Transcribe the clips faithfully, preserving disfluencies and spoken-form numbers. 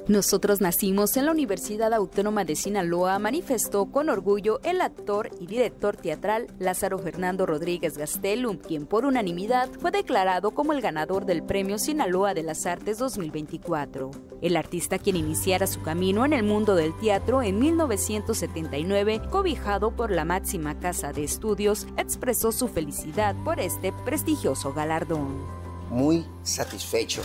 Nosotros nacimos en la Universidad Autónoma de Sinaloa, manifestó con orgullo el actor y director teatral Lázaro Fernando Rodríguez Gastelum, quien por unanimidad fue declarado como el ganador del Premio Sinaloa de las Artes dos mil veinticuatro. El artista, quien iniciara su camino en el mundo del teatro en mil novecientos setenta y nueve, cobijado por la máxima casa de estudios, expresó su felicidad por este prestigioso galardón. Muy satisfecho,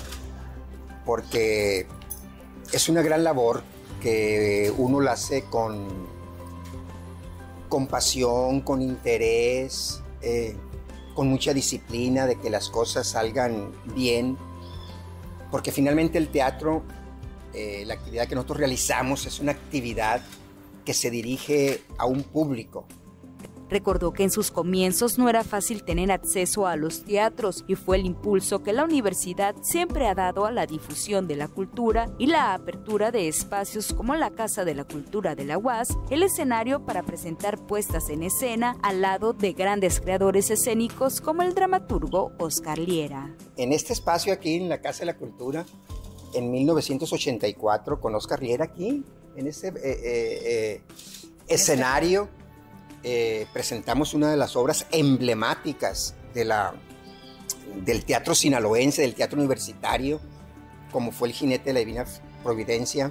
porque es una gran labor que uno la hace con, con pasión, con interés, eh, con mucha disciplina de que las cosas salgan bien, porque finalmente el teatro, eh, la actividad que nosotros realizamos es una actividad que se dirige a un público. Recordó que en sus comienzos no era fácil tener acceso a los teatros y fue el impulso que la universidad siempre ha dado a la difusión de la cultura y la apertura de espacios como la Casa de la Cultura de la U A S, el escenario para presentar puestas en escena al lado de grandes creadores escénicos como el dramaturgo Oscar Liera. En este espacio aquí en la Casa de la Cultura, en mil novecientos ochenta y cuatro, con Oscar Liera aquí, en ese eh, eh, eh, escenario, Eh, presentamos una de las obras emblemáticas de la, del teatro sinaloense, del teatro universitario, como fue El Jinete de la Divina Providencia,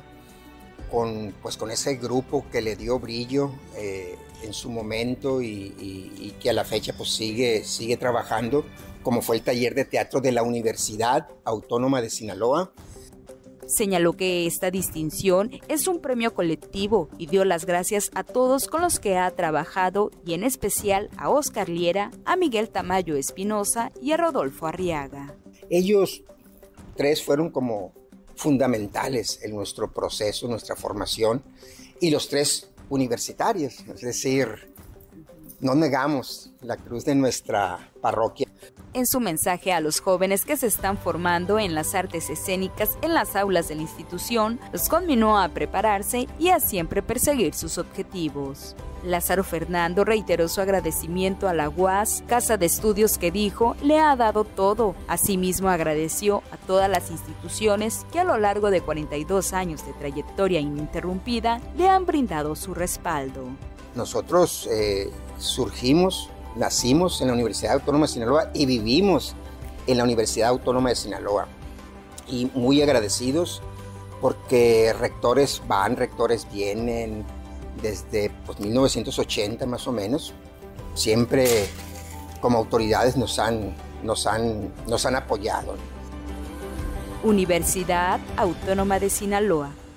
con, pues, con ese grupo que le dio brillo eh, en su momento y, y, y que a la fecha pues, sigue, sigue trabajando, como fue el taller de teatro de la Universidad Autónoma de Sinaloa. Señaló que esta distinción es un premio colectivo y dio las gracias a todos con los que ha trabajado y en especial a Oscar Liera, a Miguel Tamayo Espinosa y a Rodolfo Arriaga. Ellos tres fueron como fundamentales en nuestro proceso, nuestra formación, y los tres universitarios, es decir, no negamos la cruz de nuestra parroquia. En su mensaje a los jóvenes que se están formando en las artes escénicas en las aulas de la institución, los conminó a prepararse y a siempre perseguir sus objetivos. Lázaro Fernando reiteró su agradecimiento a la U A S, casa de estudios que dijo le ha dado todo. Asimismo agradeció a todas las instituciones que a lo largo de cuarenta y dos años de trayectoria ininterrumpida le han brindado su respaldo. Nosotros eh, surgimos, nacimos en la Universidad Autónoma de Sinaloa y vivimos en la Universidad Autónoma de Sinaloa. Y muy agradecidos porque rectores van, rectores vienen desde pues, mil novecientos ochenta más o menos. Siempre como autoridades nos han, nos han, nos han apoyado. Universidad Autónoma de Sinaloa.